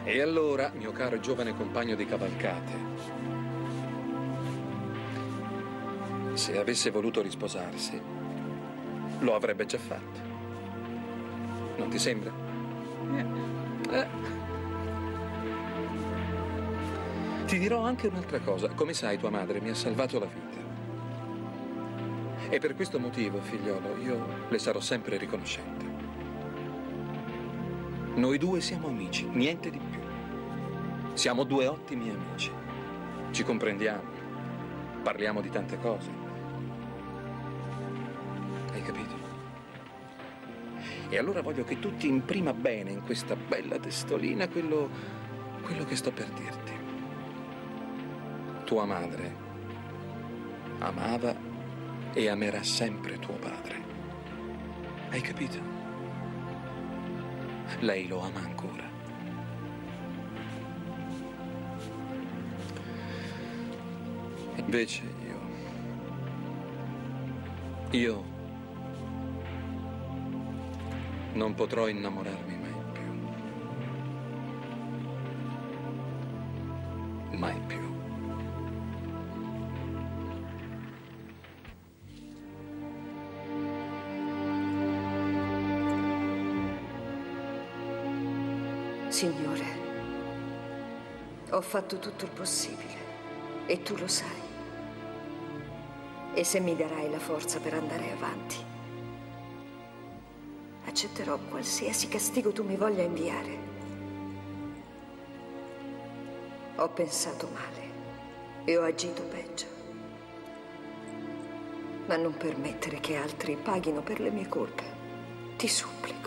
E allora, mio caro e giovane compagno di cavalcate, se avesse voluto risposarsi, lo avrebbe già fatto. Non ti sembra? Ti dirò anche un'altra cosa. Come sai, tua madre mi ha salvato la vita. E per questo motivo, figliolo, io le sarò sempre riconoscente. Noi due siamo amici, niente di più. Siamo due ottimi amici. Ci comprendiamo. Parliamo di tante cose. Hai capito? E allora voglio che tu ti imprima bene in questa bella testolina quello che sto per dirti. Tua madre amava e amerà sempre tuo padre. Hai capito? Lei lo ama ancora. Invece io non potrò innamorarmi mai più. Mai più. Signore, ho fatto tutto il possibile e tu lo sai. E se mi darai la forza per andare avanti, accetterò qualsiasi castigo tu mi voglia inviare. Ho pensato male e ho agito peggio. Ma non permettere che altri paghino per le mie colpe. Ti supplico.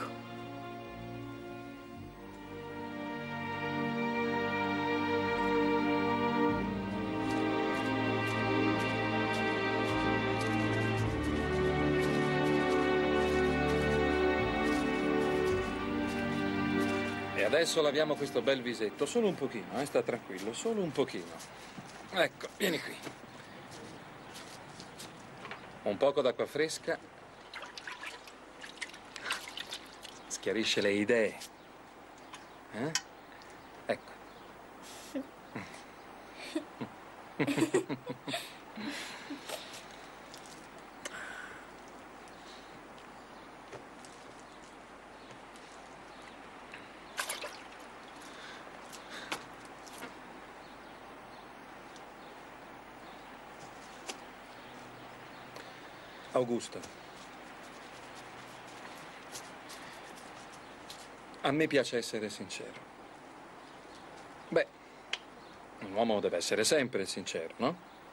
Adesso laviamo questo bel visetto, solo un pochino, sta tranquillo, solo un pochino. Ecco, vieni qui. Un poco d'acqua fresca. Schiarisce le idee. Ecco. Augusto, a me piace essere sincero. Beh, un uomo deve essere sempre sincero, no?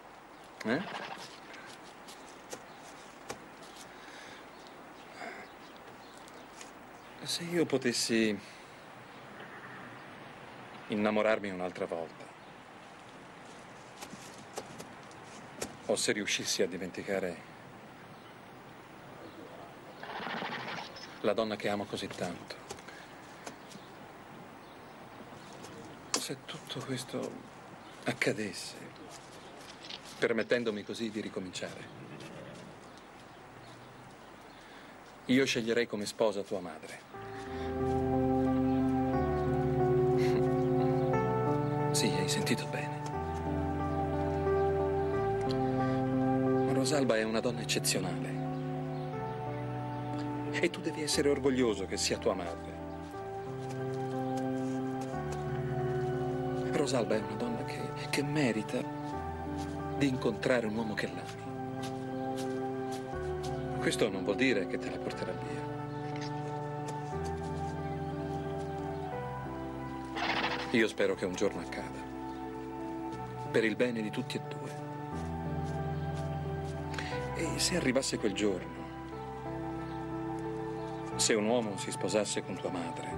Se io potessi innamorarmi un'altra volta, o se riuscissi a dimenticare la donna che amo così tanto. Se tutto questo accadesse, permettendomi così di ricominciare, io sceglierei come sposa tua madre. Sì, hai sentito bene. Rosalba è una donna eccezionale. E tu devi essere orgoglioso che sia tua madre. Rosalba è una donna che merita di incontrare un uomo che l'ami. Questo non vuol dire che te la porterà via. Io spero che un giorno accada, per il bene di tutti e due. E se arrivasse quel giorno, se un uomo si sposasse con tua madre,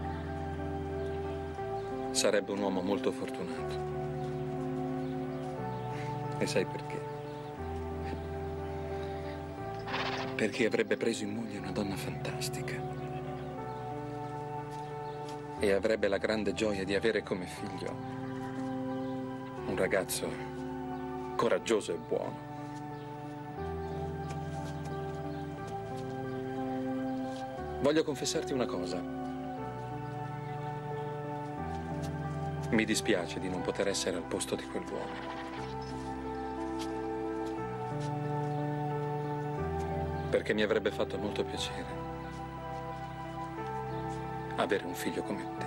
sarebbe un uomo molto fortunato. E sai perché? Perché avrebbe preso in moglie una donna fantastica. E avrebbe la grande gioia di avere come figlio un ragazzo coraggioso e buono. Voglio confessarti una cosa. Mi dispiace di non poter essere al posto di quell'uomo. Perché mi avrebbe fatto molto piacere avere un figlio come te.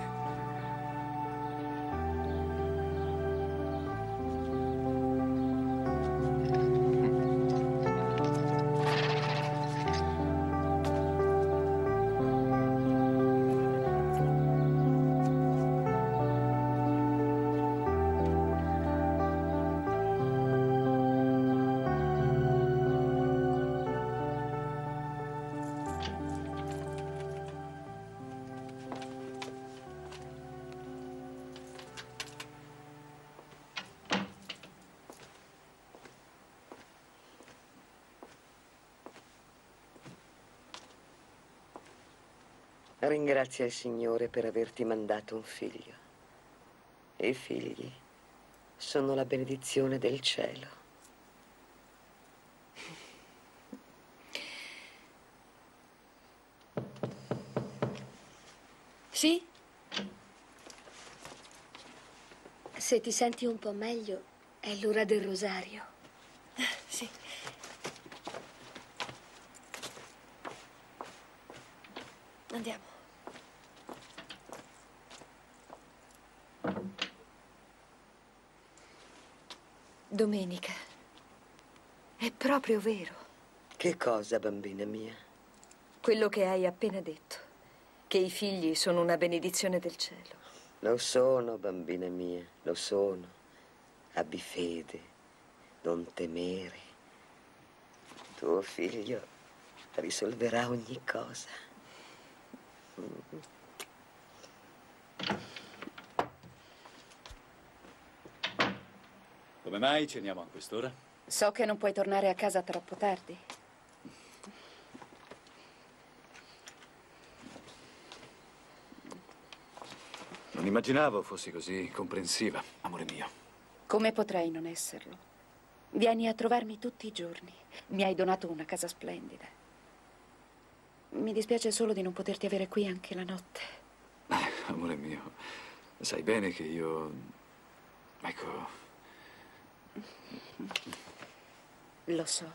Ringrazia il Signore per averti mandato un figlio. E i figli sono la benedizione del cielo. Sì? Se ti senti un po' meglio, è l'ora del rosario. Sì. Andiamo. Domenica, è proprio vero. Che cosa, bambina mia? Quello che hai appena detto, che i figli sono una benedizione del cielo. Lo sono, bambina mia, lo sono. Abbi fede, non temere. Tuo figlio risolverà ogni cosa. Come mai ceniamo a quest'ora? So che non puoi tornare a casa troppo tardi. Non immaginavo fossi così comprensiva, amore mio. Come potrei non esserlo? Vieni a trovarmi tutti i giorni. Mi hai donato una casa splendida. Mi dispiace solo di non poterti avere qui anche la notte. Amore mio, sai bene che io... Ecco... Lo so.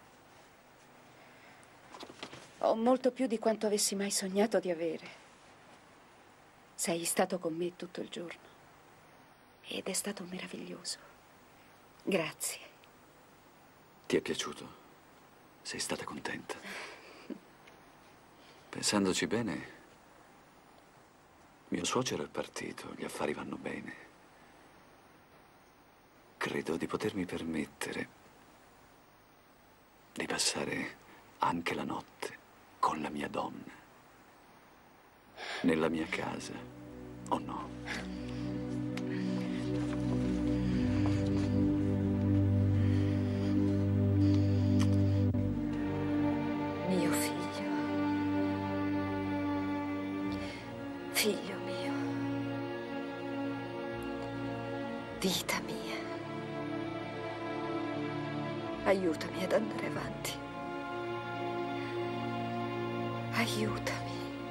Ho molto più di quanto avessi mai sognato di avere. Sei stato con me tutto il giorno. Ed è stato meraviglioso. Grazie. Ti è piaciuto? Sei stata contenta? Pensandoci bene, mio suocero è partito, gli affari vanno bene. Credo di potermi permettere di passare anche la notte con la mia donna, nella mia casa, o no? Mio figlio. Figlio mio. Vita mia. Aiutami ad andare avanti. Aiutami.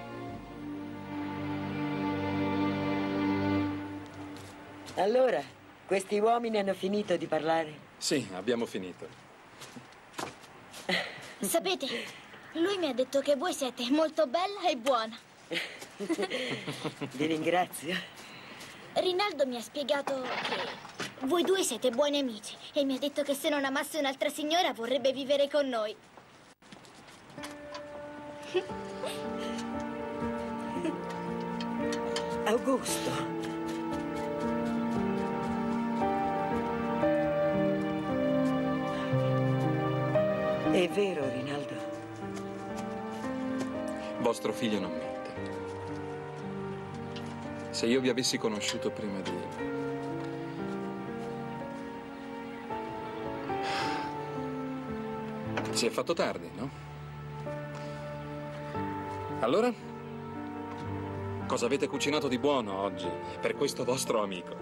Allora, questi uomini hanno finito di parlare? Sì, abbiamo finito. Sapete, lui mi ha detto che voi siete molto bella e buona. Vi ringrazio. Rinaldo mi ha spiegato che voi due siete buoni amici e mi ha detto che se non amasse un'altra signora vorrebbe vivere con noi. Augusto. È vero, Rinaldo. Vostro figlio non mente. Se io vi avessi conosciuto prima di... Si è fatto tardi, no? Allora? Cosa avete cucinato di buono oggi per questo vostro amico?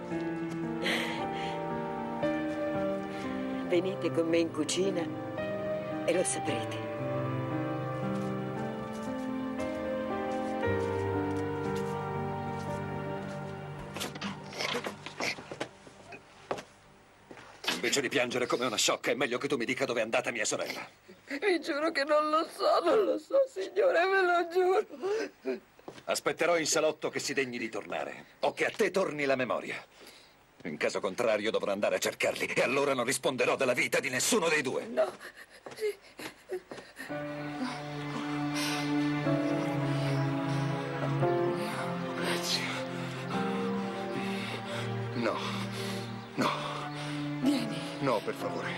Venite con me in cucina e lo saprete. Invece di piangere come una sciocca, è meglio che tu mi dica dove è andata mia sorella. Vi giuro che non lo so, signore, ve lo giuro. Aspetterò in salotto che si degni di tornare, o che a te torni la memoria. In caso contrario dovrò andare a cercarli, e allora non risponderò della vita di nessuno dei due. No. Grazie. No. No. Vieni. No, per favore.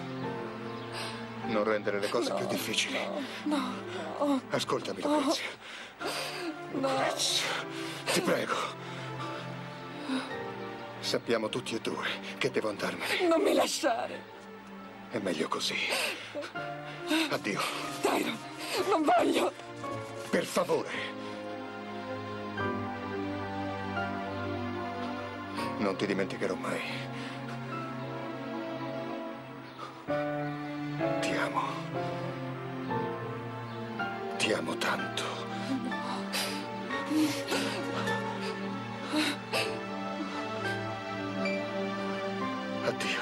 Non rendere le cose più difficili. No. Ascoltami, Lucrezia. Lucrezia, ti prego. Sappiamo tutti e due che devo andarmene. Non mi lasciare. È meglio così. Addio. Tyron, non voglio. Per favore. Non ti dimenticherò mai. Ti amo. Ti amo tanto. Addio.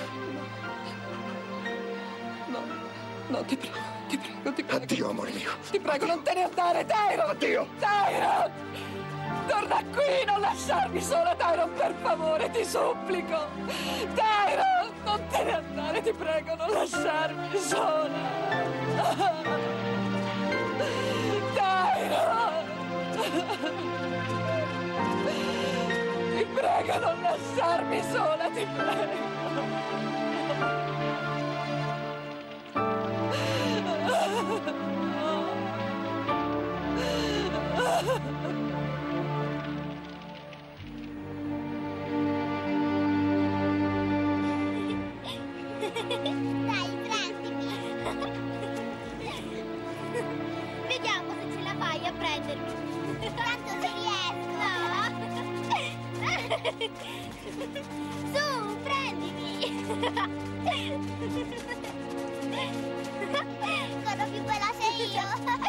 No, ti prego. Addio, amore mio. Ti prego, non te ne andare, Tyron! Addio! Tyron! Torna qui, non lasciarmi sola, Tyron, per favore, ti supplico! Tyron, non te ne andare, ti prego, non lasciarmi sola! Tyron! Ti prego, non lasciarmi sola, ti prego! Dai, prendimi. Vediamo se ce la fai a prendermi. Tanto ci riesco. Su, prendimi. Sono più veloce io.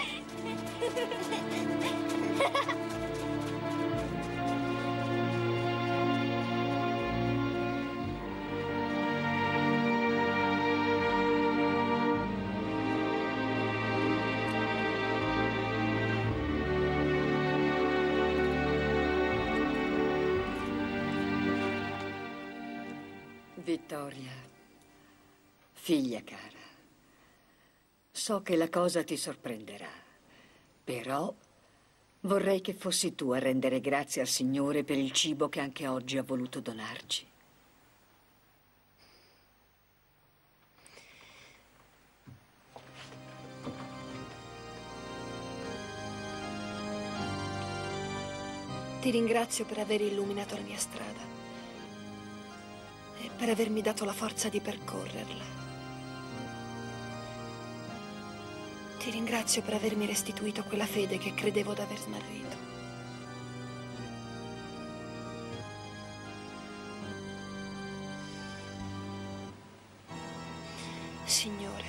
Vittoria, figlia cara, so che la cosa ti sorprenderà, però vorrei che fossi tu a rendere grazie al Signore per il cibo che anche oggi ha voluto donarci. Ti ringrazio per aver illuminato la mia strada e per avermi dato la forza di percorrerla. Ti ringrazio per avermi restituito quella fede che credevo d'aver smarrito. Signore,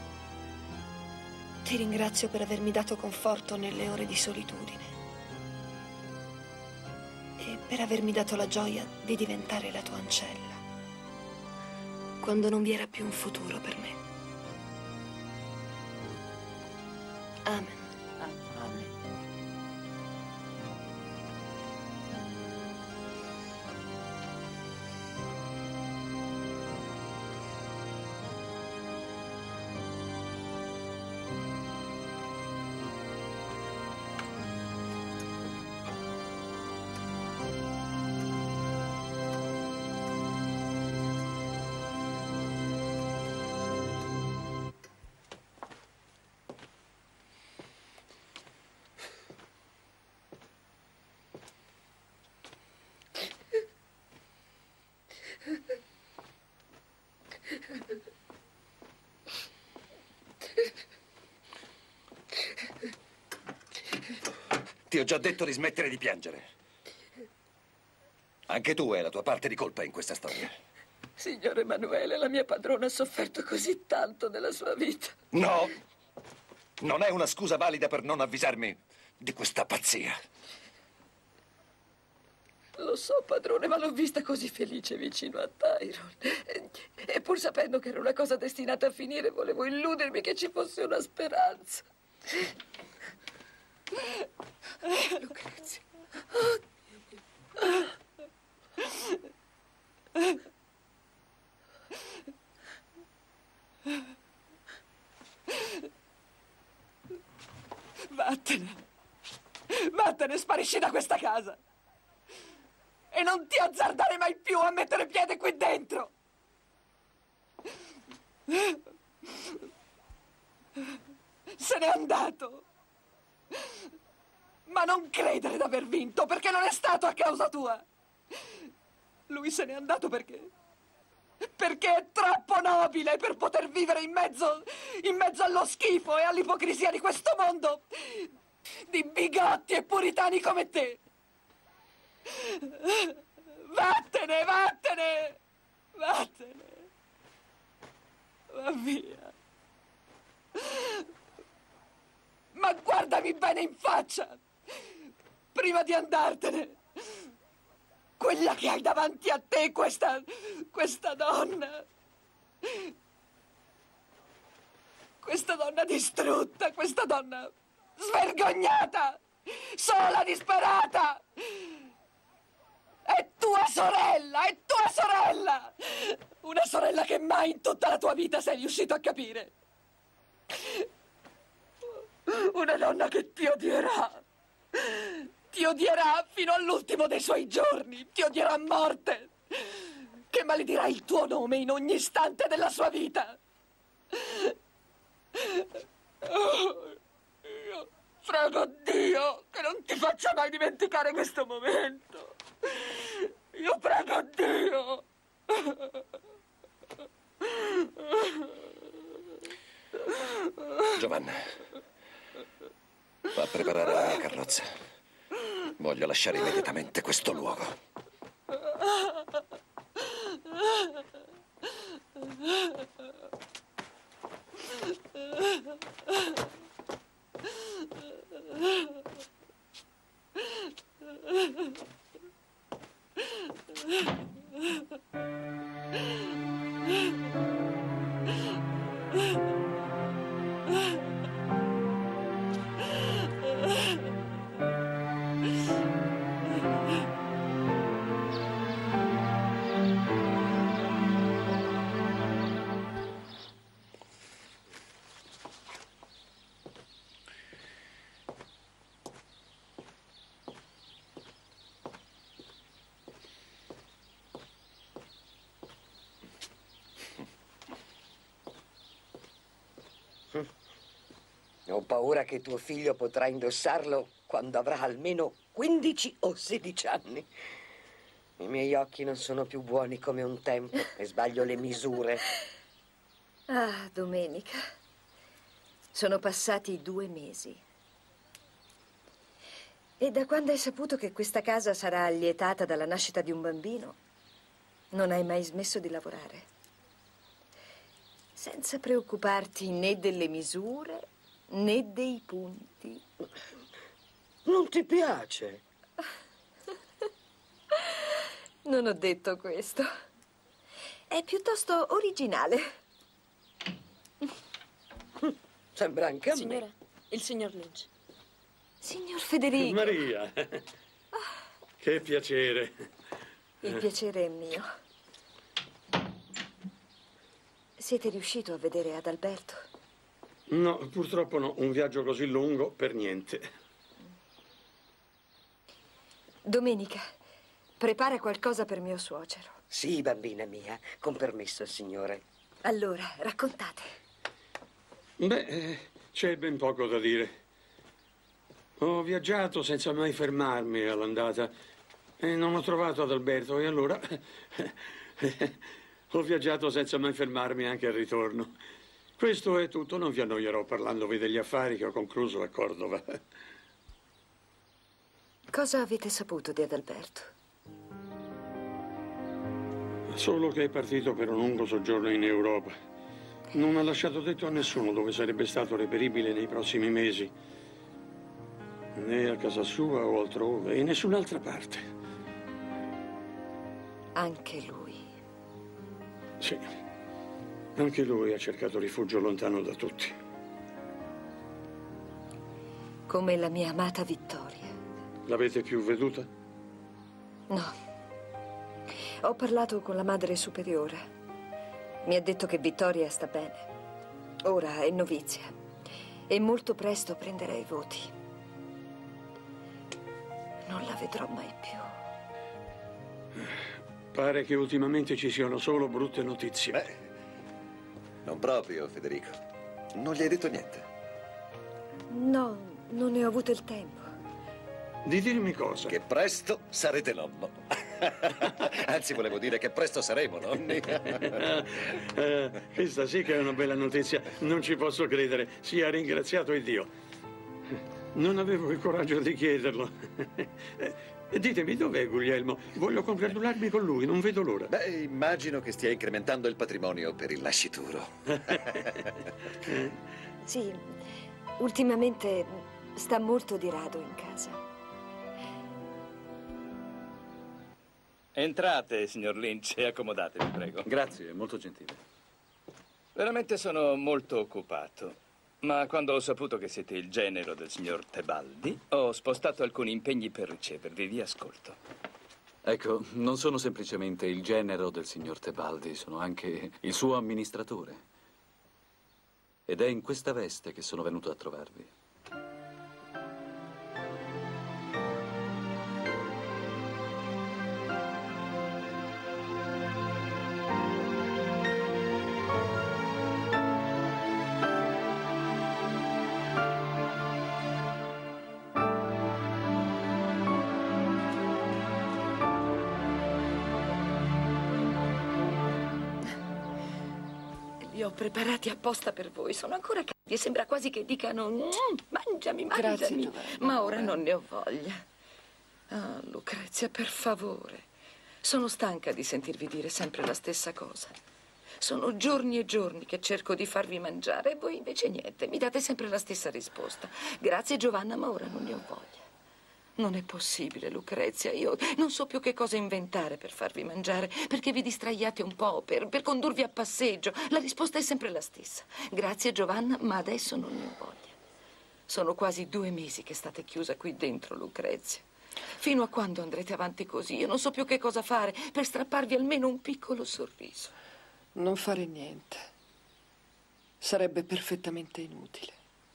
ti ringrazio per avermi dato conforto nelle ore di solitudine e per avermi dato la gioia di diventare la tua ancella quando non vi era più un futuro per me. Amen. Amen. Ti ho già detto di smettere di piangere. Anche tu hai la tua parte di colpa in questa storia. Signor Emanuele, la mia padrona ha sofferto così tanto nella sua vita. No! Non è una scusa valida per non avvisarmi di questa pazzia. Lo so, padrone, ma l'ho vista così felice vicino a Tyrone. E pur sapendo che era una cosa destinata a finire, volevo illudermi che ci fosse una speranza. Lucrezia. Oh, Dio mio. Vattene. Vattene, sparisci da questa casa. E non ti azzardare mai più a mettere piede qui dentro. Se n'è andato. Ma non credere d'aver vinto, perché non è stato a causa tua. Lui se n'è andato perché è troppo nobile per poter vivere in mezzo allo schifo e all'ipocrisia di questo mondo di bigotti e puritani come te. Vattene, vattene, vattene. Va via. Ma guardami bene in faccia, prima di andartene. Quella che hai davanti a te, questa donna. Questa donna distrutta, questa donna svergognata, sola, disperata. È tua sorella, è tua sorella. Una sorella che mai in tutta la tua vita sei riuscito a capire. Una donna che ti odierà. Ti odierà fino all'ultimo dei suoi giorni. Ti odierà a morte. Che maledirà il tuo nome in ogni istante della sua vita. Oh, io prego Dio che non ti faccia mai dimenticare questo momento. Io prego Dio. Giovanna, va a preparare la mia carrozza. Voglio lasciare immediatamente questo luogo. Ho paura che tuo figlio potrà indossarlo quando avrà almeno 15 o 16 anni. I miei occhi non sono più buoni come un tempo e sbaglio le misure. Ah, Domenica. Sono passati 2 mesi. E da quando hai saputo che questa casa sarà allietata dalla nascita di un bambino, non hai mai smesso di lavorare. Senza preoccuparti né delle misure né dei punti. Non ti piace? Non ho detto questo. È piuttosto originale. Sembra anche a me. Signora, il signor Lynch. Signor Federico. Maria, che piacere. Il piacere è mio. Siete riuscito a vedere Adalberto? No, purtroppo no. Un viaggio così lungo per niente. Domenica, prepara qualcosa per mio suocero. Sì, bambina mia, con permesso, signore. Allora, raccontate. Beh, c'è ben poco da dire. Ho viaggiato senza mai fermarmi all'andata e non ho trovato Adalberto, e allora ho viaggiato senza mai fermarmi anche al ritorno. Questo è tutto, non vi annoierò parlandovi degli affari che ho concluso a Cordova. Cosa avete saputo di Adalberto? Solo che è partito per un lungo soggiorno in Europa. Non ha lasciato detto a nessuno dove sarebbe stato reperibile nei prossimi mesi. Né a casa sua o altrove, e in nessun'altra parte. Anche lui. Sì, anche lui ha cercato rifugio lontano da tutti. Come la mia amata Vittoria. L'avete più veduta? No. Ho parlato con la madre superiore. Mi ha detto che Vittoria sta bene. Ora è novizia. E molto presto prenderà i voti. Non la vedrò mai più. Pare che ultimamente ci siano solo brutte notizie. Beh, non proprio, Federico. Non gli hai detto niente? No, non ne ho avuto il tempo. Di dirmi cosa? Che presto sarete nonno. Anzi, volevo dire che presto saremo nonni. Questa sì che è una bella notizia. Non ci posso credere. Sia ringraziato il Dio. Non avevo il coraggio di chiederlo. Ditemi, dov'è Guglielmo? Voglio congratularmi con lui, non vedo l'ora. Beh, immagino che stia incrementando il patrimonio per il nascituro. Sì, ultimamente sta molto di rado in casa. Entrate, signor Lynch, e accomodatevi, prego. Grazie, molto gentile. Veramente sono molto occupato. Ma quando ho saputo che siete il genero del signor Tebaldi, ho spostato alcuni impegni per ricevervi. Vi ascolto. Ecco, non sono semplicemente il genero del signor Tebaldi, sono anche il suo amministratore. Ed è in questa veste che sono venuto a trovarvi. Li ho preparati apposta per voi. Sono ancora caldi e sembra quasi che dicano mangiami, mangiami. Grazie, Giovanna. Ma ora non ne ho voglia. Ah, Lucrezia, per favore. Sono stanca di sentirvi dire sempre la stessa cosa. Sono giorni e giorni che cerco di farvi mangiare e voi invece niente. Mi date sempre la stessa risposta. Grazie, Giovanna, ma ora non ne ho voglia. Non è possibile, Lucrezia. Io non so più che cosa inventare per farvi mangiare, perché vi distraiate un po', per condurvi a passeggio. La risposta è sempre la stessa. Grazie, Giovanna, ma adesso non ne ho voglia. Sono quasi 2 mesi che state chiusa qui dentro, Lucrezia. Fino a quando andrete avanti così? Io non so più che cosa fare per strapparvi almeno un piccolo sorriso. Non fare niente. Sarebbe perfettamente inutile.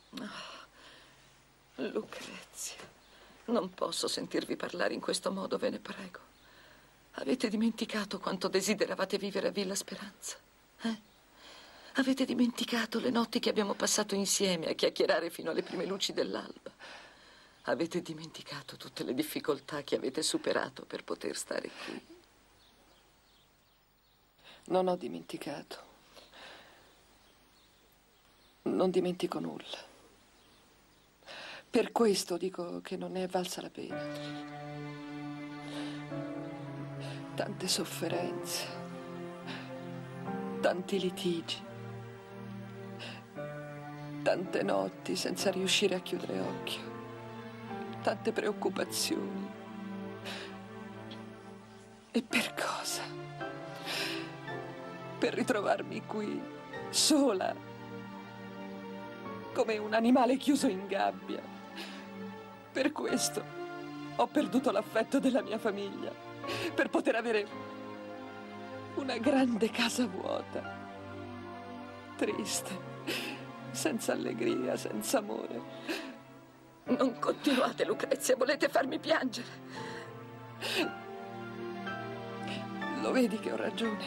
Oh, Lucrezia. Non posso sentirvi parlare in questo modo, ve ne prego. Avete dimenticato quanto desideravate vivere a Villa Speranza? Avete dimenticato le notti che abbiamo passato insieme a chiacchierare fino alle prime luci dell'alba? Avete dimenticato tutte le difficoltà che avete superato per poter stare qui? Non ho dimenticato. Non dimentico nulla. Per questo dico che non ne è valsa la pena. Tante sofferenze, tanti litigi, tante notti senza riuscire a chiudere occhio, tante preoccupazioni. E per cosa? Per ritrovarmi qui, sola, come un animale chiuso in gabbia. Per questo ho perduto l'affetto della mia famiglia, per poter avere una grande casa vuota, triste, senza allegria, senza amore. Non continuate, Lucrezia, volete farmi piangere. Lo vedi che ho ragione?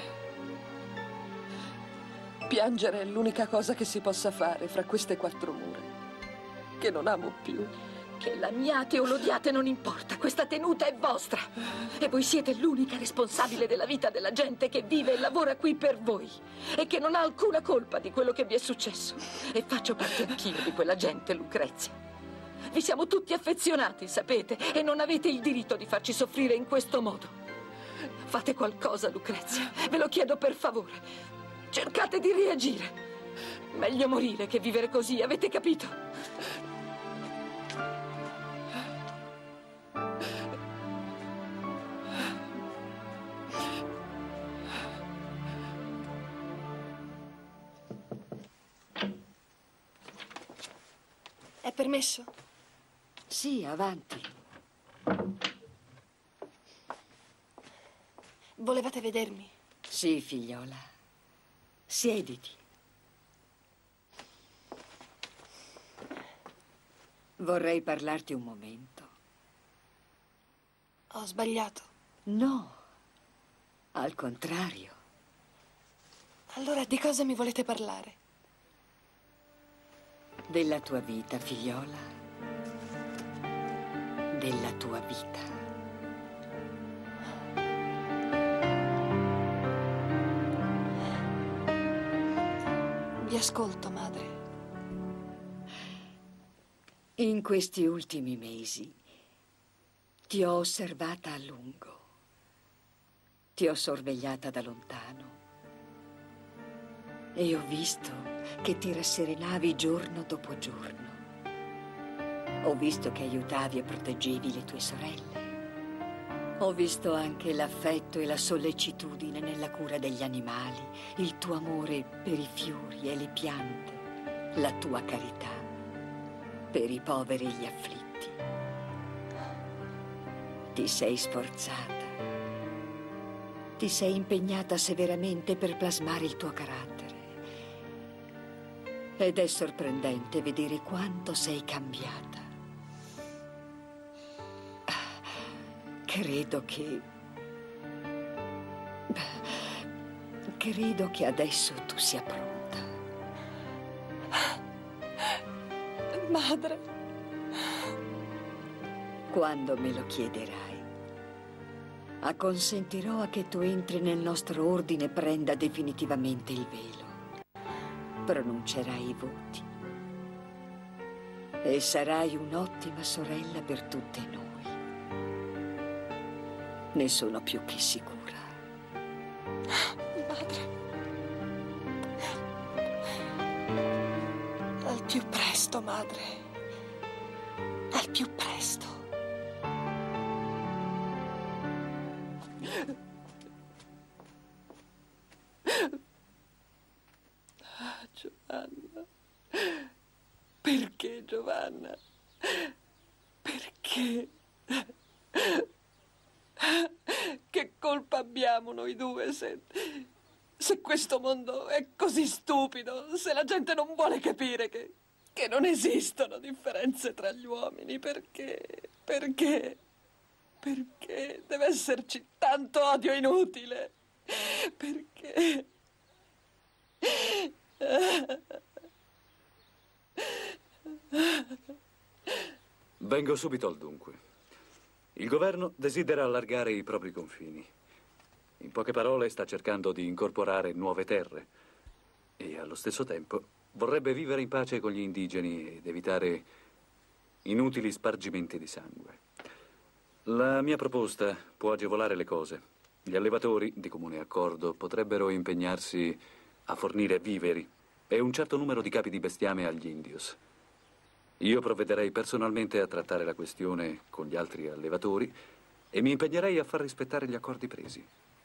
Piangere è l'unica cosa che si possa fare fra queste 4 mura, che non amo più. Che l'amiate o l'odiate non importa, questa tenuta è vostra. E voi siete l'unica responsabile della vita della gente che vive e lavora qui per voi e che non ha alcuna colpa di quello che vi è successo. E faccio parte anch'io di quella gente, Lucrezia. Vi siamo tutti affezionati, sapete, e non avete il diritto di farci soffrire in questo modo. Fate qualcosa, Lucrezia, ve lo chiedo per favore. Cercate di reagire. Meglio morire che vivere così, avete capito? Permesso? Sì, avanti. Volevate vedermi? Sì, figliola. Siediti. Vorrei parlarti un momento. Ho sbagliato. No, al contrario. Allora di cosa mi volete parlare? Della tua vita, figliola. Della tua vita. Vi ascolto, madre. In questi ultimi mesi ti ho osservata a lungo. Ti ho sorvegliata da lontano. E ho visto che ti rasserenavi giorno dopo giorno. Ho visto che aiutavi e proteggevi le tue sorelle. Ho visto anche l'affetto e la sollecitudine nella cura degli animali, il tuo amore per i fiori e le piante, la tua carità per i poveri e gli afflitti. Ti sei sforzata. Ti sei impegnata severamente per plasmare il tuo carattere. Ed è sorprendente vedere quanto sei cambiata. Credo che adesso tu sia pronta. Madre. Quando me lo chiederai, acconsentirò a che tu entri nel nostro ordine e prenda definitivamente il velo. Pronuncerai i voti. E sarai un'ottima sorella per tutte noi. Ne sono più che sicura. Madre. Al più presto, madre. Al più presto. Giovanna. Perché, Giovanna? Perché? Che colpa abbiamo noi due se questo mondo è così stupido, se la gente non vuole capire che non esistono differenze tra gli uomini? Perché deve esserci tanto odio inutile? Perché? Vengo subito al dunque. Il governo desidera allargare i propri confini. In poche parole, sta cercando di incorporare nuove terre e allo stesso tempo vorrebbe vivere in pace con gli indigeni ed evitare inutili spargimenti di sangue. La mia proposta può agevolare le cose. Gli allevatori, di comune accordo, potrebbero impegnarsi a fornire viveri e un certo numero di capi di bestiame agli indios. Io provvederei personalmente a trattare la questione con gli altri allevatori e mi impegnerei a far rispettare gli accordi presi.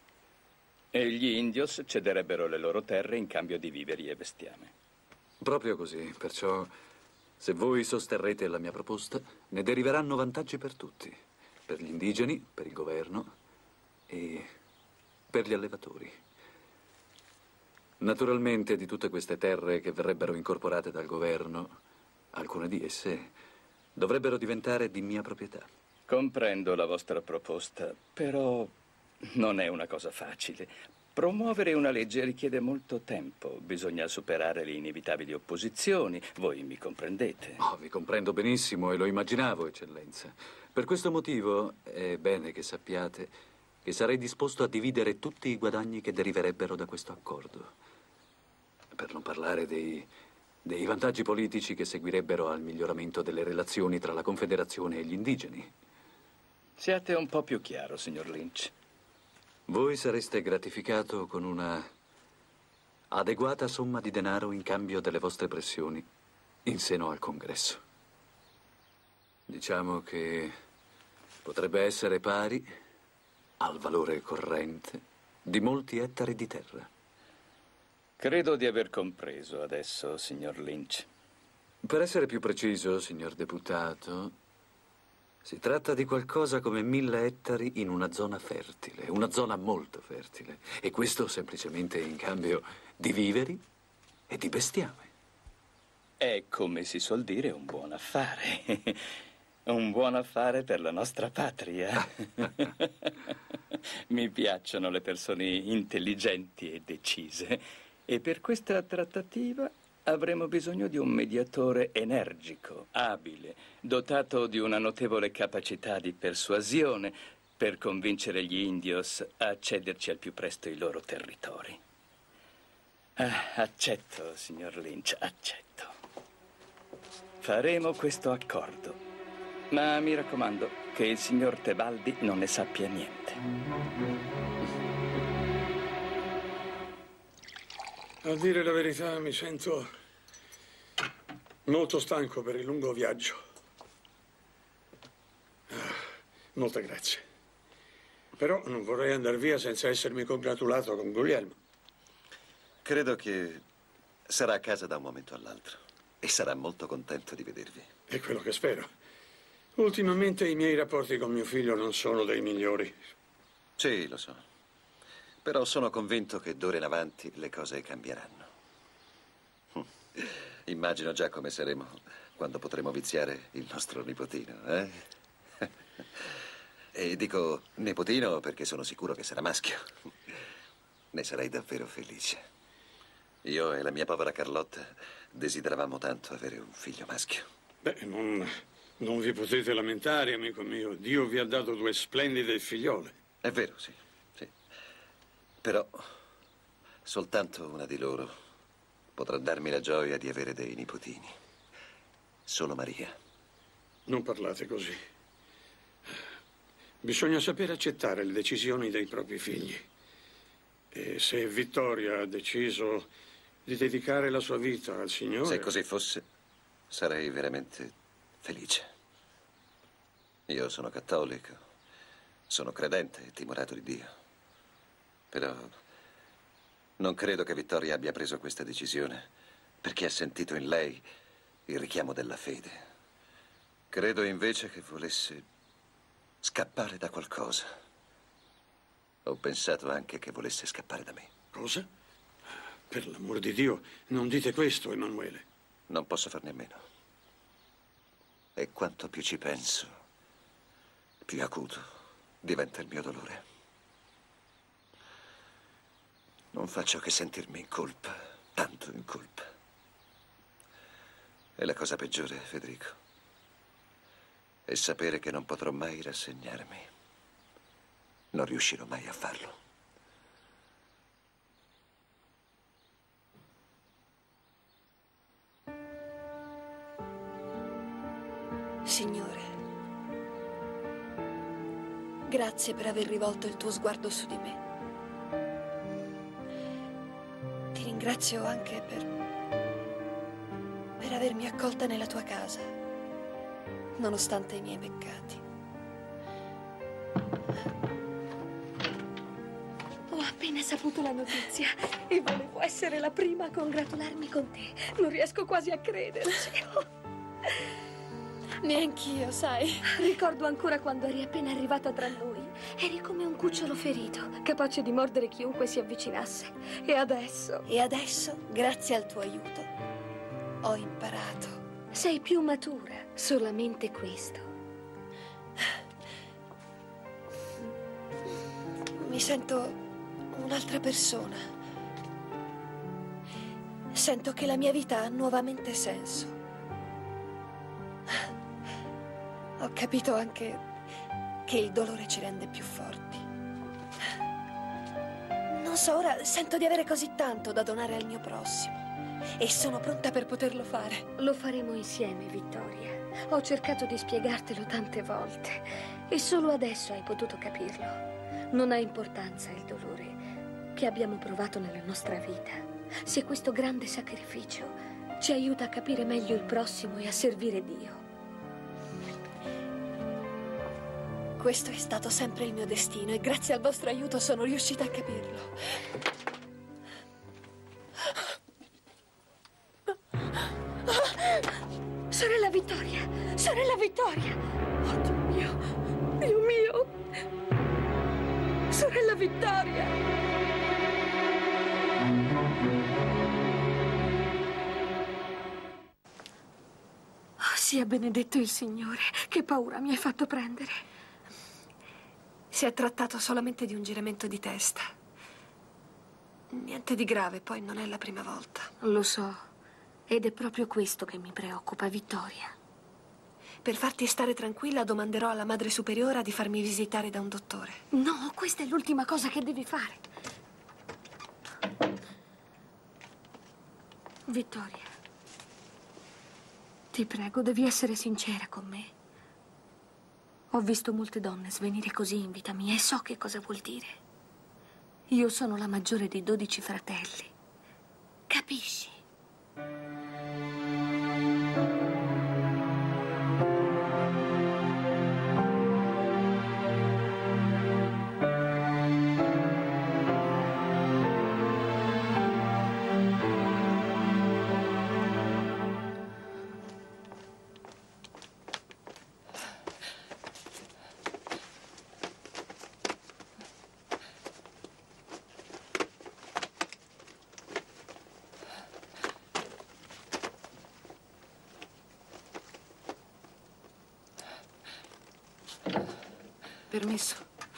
E gli indios cederebbero le loro terre in cambio di viveri e bestiame. Proprio così, perciò se voi sosterrete la mia proposta, ne deriveranno vantaggi per tutti. Per gli indigeni, per il governo e per gli allevatori. Naturalmente di tutte queste terre che verrebbero incorporate dal governo, alcune di esse dovrebbero diventare di mia proprietà. Comprendo la vostra proposta, però non è una cosa facile. Promuovere una legge richiede molto tempo. Bisogna superare le inevitabili opposizioni. Voi mi comprendete? Oh, vi comprendo benissimo e lo immaginavo, Eccellenza. Per questo motivo è bene che sappiate che sarei disposto a dividere tutti i guadagni che deriverebbero da questo accordo. Per non parlare dei vantaggi politici che seguirebbero al miglioramento delle relazioni tra la Confederazione e gli indigeni. Siate un po' più chiaro, signor Lynch. Voi sareste gratificato con una adeguata somma di denaro in cambio delle vostre pressioni in seno al Congresso. Diciamo che potrebbe essere pari al valore corrente di molti ettari di terra. Credo di aver compreso adesso, signor Lynch. Per essere più preciso, signor deputato, si tratta di qualcosa come 1000 ettari in una zona fertile, una zona molto fertile. E questo semplicemente in cambio di viveri e di bestiame. È, come si suol dire, un buon affare. Un buon affare per la nostra patria. Mi piacciono le persone intelligenti e decise. E per questa trattativa avremo bisogno di un mediatore energico, abile, dotato di una notevole capacità di persuasione per convincere gli indios a cederci al più presto i loro territori. Accetto, signor Lynch, accetto. Faremo questo accordo, ma mi raccomando che il signor Tebaldi non ne sappia niente. A dire la verità, mi sento molto stanco per il lungo viaggio. Molte grazie. Però non vorrei andare via senza essermi congratulato con Guglielmo. Credo che sarà a casa da un momento all'altro e sarà molto contento di vedervi. È quello che spero. Ultimamente i miei rapporti con mio figlio non sono dei migliori. Sì, lo so. Però sono convinto che d'ora in avanti le cose cambieranno. Immagino già come saremo quando potremo viziare il nostro nipotino, eh? E dico nipotino perché sono sicuro che sarà maschio. Ne sarei davvero felice. Io e la mia povera Carlotta desideravamo tanto avere un figlio maschio. Beh, non vi potete lamentare, amico mio. Dio vi ha dato 2 splendide figliole. È vero, sì. Però soltanto una di loro potrà darmi la gioia di avere dei nipotini. Solo Maria. Non parlate così. Bisogna sapere accettare le decisioni dei propri figli. E se Vittoria ha deciso di dedicare la sua vita al Signore... Se così fosse, sarei veramente felice. Io sono cattolico, sono credente e timorato di Dio. Però non credo che Vittoria abbia preso questa decisione perché ha sentito in lei il richiamo della fede. Credo invece che volesse scappare da qualcosa. Ho pensato anche che volesse scappare da me. Cosa? Per l'amor di Dio, non dite questo, Emanuele. Non posso farne a meno. E quanto più ci penso, più acuto diventa il mio dolore. Non faccio che sentirmi in colpa, tanto in colpa. E la cosa peggiore, Federico, è sapere che non potrò mai rassegnarmi. Non riuscirò mai a farlo. Signore, grazie per aver rivolto il tuo sguardo su di me. Ti ringrazio anche per avermi accolta nella tua casa, nonostante i miei peccati. Ho appena saputo la notizia e volevo essere la prima a congratularmi con te. Non riesco quasi a crederci. Neanch'io, sai. Ricordo ancora quando eri appena arrivata tra noi. Eri come un cucciolo ferito, capace di mordere chiunque si avvicinasse. E adesso? E adesso, grazie al tuo aiuto, ho imparato. Sei più matura, solamente questo. Mi sento un'altra persona. Sento che la mia vita ha nuovamente senso. Ho capito anche che il dolore ci rende più forti. Non so, ora sento di avere così tanto da donare al mio prossimo e sono pronta per poterlo fare. Lo faremo insieme, Vittoria. Ho cercato di spiegartelo tante volte e solo adesso hai potuto capirlo. Non ha importanza il dolore che abbiamo provato nella nostra vita, se questo grande sacrificio ci aiuta a capire meglio il prossimo e a servire Dio. Questo è stato sempre il mio destino e grazie al vostro aiuto sono riuscita a capirlo. Sorella Vittoria! Sorella Vittoria! Oh, Dio mio! Dio mio! Sorella Vittoria! Oh, sia benedetto il Signore! Che paura mi hai fatto prendere! Si è trattato solamente di un giramento di testa. Niente di grave, poi non è la prima volta. Lo so. Ed è proprio questo che mi preoccupa, Vittoria. Per farti stare tranquilla, domanderò alla Madre Superiora di farmi visitare da un dottore. No, questa è l'ultima cosa che devi fare. Vittoria, ti prego, devi essere sincera con me. Ho visto molte donne svenire così in vita mia e so che cosa vuol dire. Io sono la maggiore di 12 fratelli. Capisci? Permesso?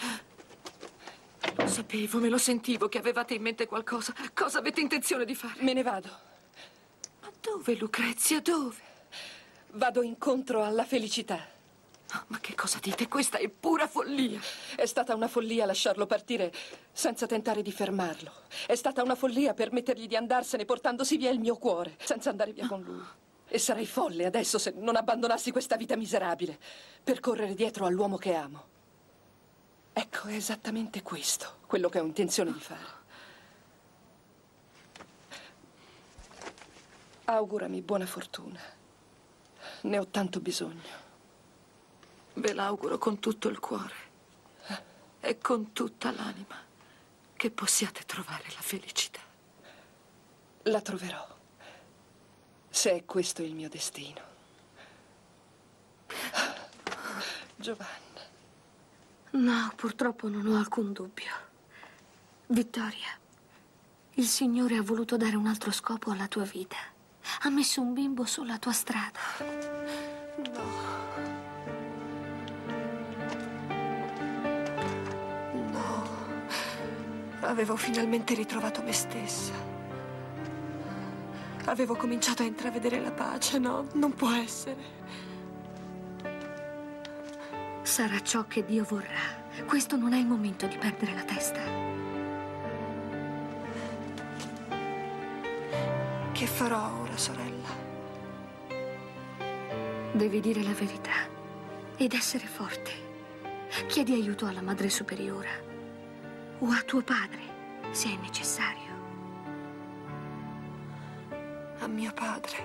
Lo sapevo, me lo sentivo che avevate in mente qualcosa. Cosa avete intenzione di fare? Me ne vado. Ma dove, Lucrezia, dove? Vado incontro alla felicità. Oh, ma che cosa dite? Questa è pura follia. È stata una follia lasciarlo partire senza tentare di fermarlo. È stata una follia permettergli di andarsene portandosi via il mio cuore, senza andare via con lui. E sarei folle adesso se non abbandonassi questa vita miserabile per correre dietro all'uomo che amo. Ecco, è esattamente questo, quello che ho intenzione di fare. Augurami buona fortuna. Ne ho tanto bisogno. Ve l'auguro con tutto il cuore e con tutta l'anima che possiate trovare la felicità. La troverò, se è questo il mio destino. Giovanna. No, purtroppo non ho alcun dubbio. Vittoria, il Signore ha voluto dare un altro scopo alla tua vita. Ha messo un bimbo sulla tua strada. No. No. Avevo finalmente ritrovato me stessa. Avevo cominciato a intravedere la pace. No, non può essere. Sarà ciò che Dio vorrà. Questo non è il momento di perdere la testa. Che farò ora, sorella? Devi dire la verità ed essere forte. Chiedi aiuto alla Madre Superiora o a tuo padre, se è necessario. A mio padre.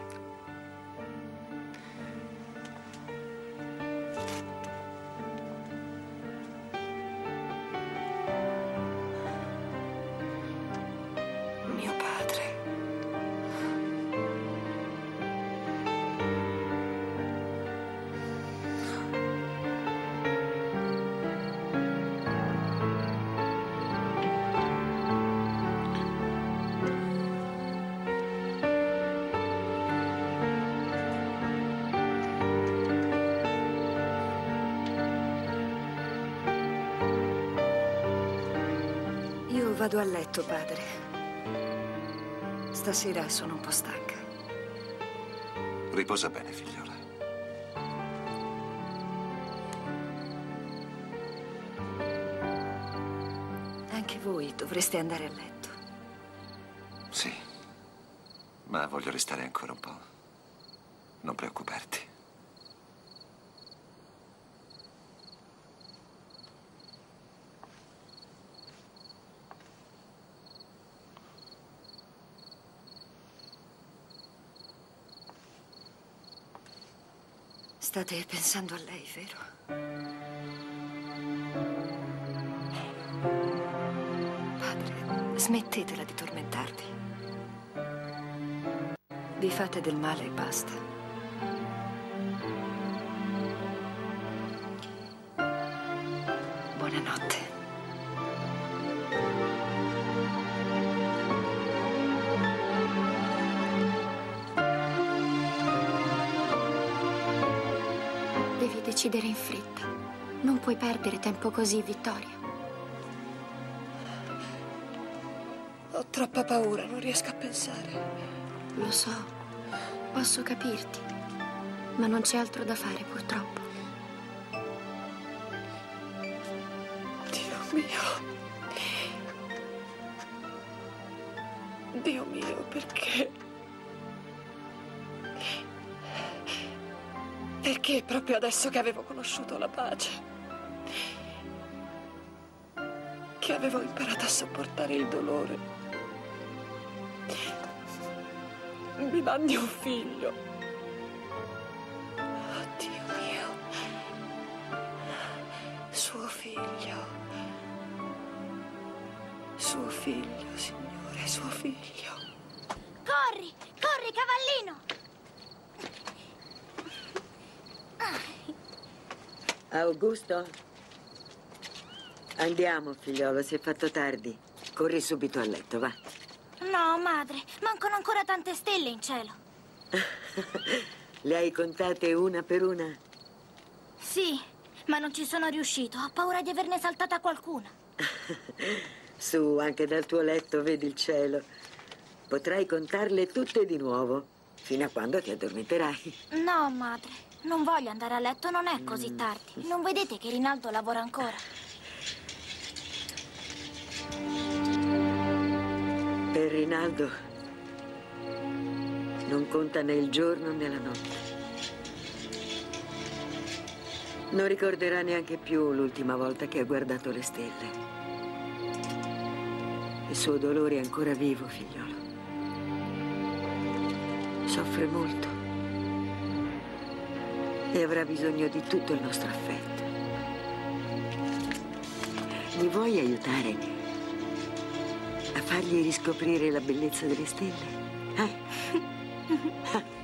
Vado a letto, padre. Stasera sono un po' stanca. Riposa bene, figliola. Anche voi dovreste andare a letto. Sì, ma voglio restare ancora un po'. Non preoccuparti. State pensando a lei, vero? Padre, smettetela di tormentarvi. Vi fate del male e basta. Buonanotte. Devi decidere in fretta. Non puoi perdere tempo così, Vittoria. Ho troppa paura, non riesco a pensare. Lo so, posso capirti, ma non c'è altro da fare, purtroppo. Dio mio. Dio mio, perché? Perché proprio adesso che avevo conosciuto la pace? Che avevo imparato a sopportare il dolore? Mi mandi un figlio. Oh, Dio mio. Suo figlio. Suo figlio, Signore, suo figlio. Corri, corri, cavallino! Augusto? Andiamo, figliolo, si è fatto tardi. Corri subito a letto, va. No, madre, mancano ancora tante stelle in cielo. Le hai contate una per una? Sì, ma non ci sono riuscito. Ho paura di averne saltata qualcuna. Su, anche dal tuo letto vedi il cielo. Potrai contarle tutte di nuovo, fino a quando ti addormenterai. No, madre, non voglio andare a letto, non è così tardi. Non vedete che Rinaldo lavora ancora? Per Rinaldo non conta né il giorno né la notte. Non ricorderà neanche più l'ultima volta che ha guardato le stelle. Il suo dolore è ancora vivo, figliolo. Soffre molto e avrà bisogno di tutto il nostro affetto. Mi vuoi aiutare a fargli riscoprire la bellezza delle stelle?